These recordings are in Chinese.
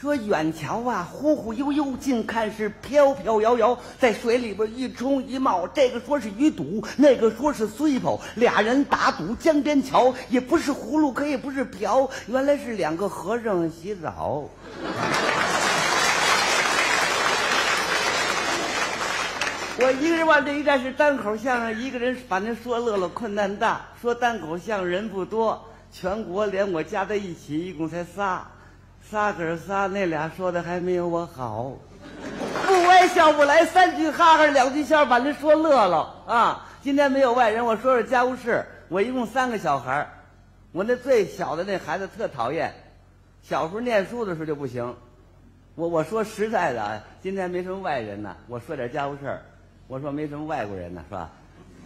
说远瞧啊，忽忽悠悠；近看是飘飘摇摇。在水里边一冲一冒，这个说是鱼肚，那个说是水泡。俩人打赌江边桥，也不是葫芦，可也不是瓢，原来是两个和尚洗澡。我一个人往这一站是单口相声，一个人反正说乐了困难大。说单口相声人不多，全国连我加在一起一共才仨哥仨，那俩说的还没有我好。不歪笑不来，三句哈哈两句笑把人说乐了啊！今天没有外人，我说说家务事。我一共3个小孩，我那最小的那孩子特讨厌，小时候念书的时候就不行。我说实在的啊，今天没什么外人呢，我说点家务事儿。我说没什么外国人呢，是吧？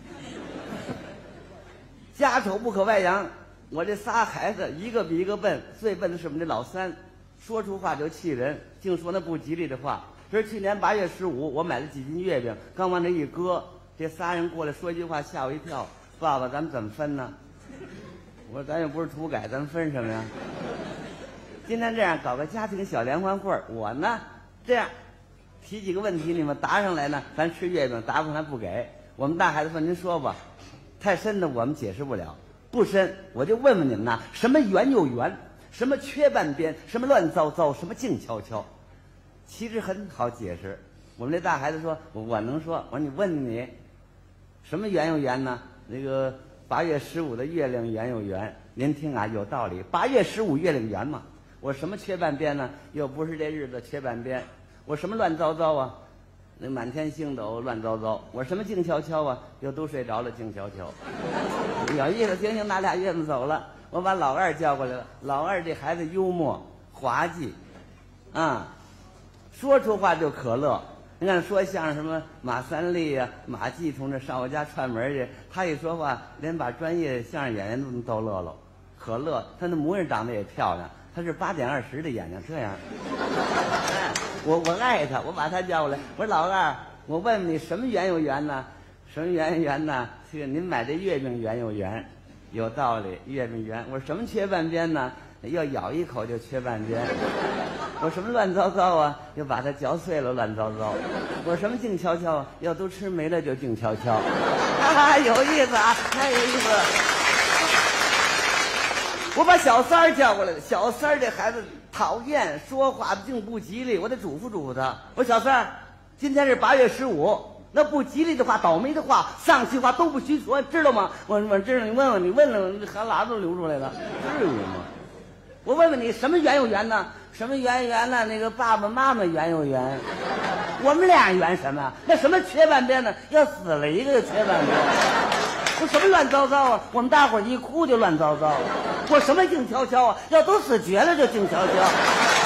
家丑不可外扬，我这仨孩子一个比一个笨，最笨的是我们这老三，说出话就气人，净说那不吉利的话。这是去年8月15，我买了几斤月饼，刚往那一搁，这仨人过来说一句话，吓我一跳。爸爸，咱们怎么分呢？我说咱又不是土改，咱们分什么呀？今天这样搞个家庭小联欢会，我呢这样提几个问题，你们答上来呢，咱吃月饼；答不上来不给。我们大孩子说：“您说吧。”太深的我们解释不了，不深我就问问你们呐，什么圆又圆，什么缺半边，什么乱糟糟，什么静悄悄。其实很好解释。我们这大孩子说：“我能说。”我说：“你问你，什么圆又圆呢？那个8月15的月亮圆又圆。您听啊，有道理。8月15月亮圆嘛。我什么缺半边呢？又不是这日子缺半边。我什么乱糟糟啊？那满天星斗乱糟糟。我什么静悄悄啊？又都睡着了，静悄悄。有意思，行，拿俩月子走了。我把老二叫过来了。老二这孩子幽默滑稽，啊，说出话就可乐。你看说相声什么马三立呀、马季同志上我家串门去，他一说话，连把专业相声演员都能逗乐了，可乐。他那模样长得也漂亮。他是8点20的眼睛，这样。我爱他，我把他叫过来，我说老二，我问问你，什么圆又圆呢？什么圆圆呢？这个您买这月饼圆又圆，有道理，月饼圆。我说什么缺半边呢？要咬一口就缺半边。我说什么乱糟糟啊？又把它嚼碎了，乱糟糟。我说什么静悄悄啊？要都吃没了就静悄悄。有意思啊，太有意思了。我把小三儿叫过来了，小三儿这孩子讨厌，说话竟不吉利，我得嘱咐嘱咐他。我说小三儿，今天是8月15，那不吉利的话、倒霉的话、丧气话都不许说，知道吗？我知道，你问问，汗喇子都流出来了，至于吗？我问问你，什么圆又圆呢？什么圆圆呢？那个爸爸妈妈圆又圆，我们俩圆什么？那什么缺半边呢？要死了一个就缺半边。我什么乱糟糟啊？我们大伙儿一哭就乱糟糟。我什么静悄悄啊？要都死绝了就静悄悄。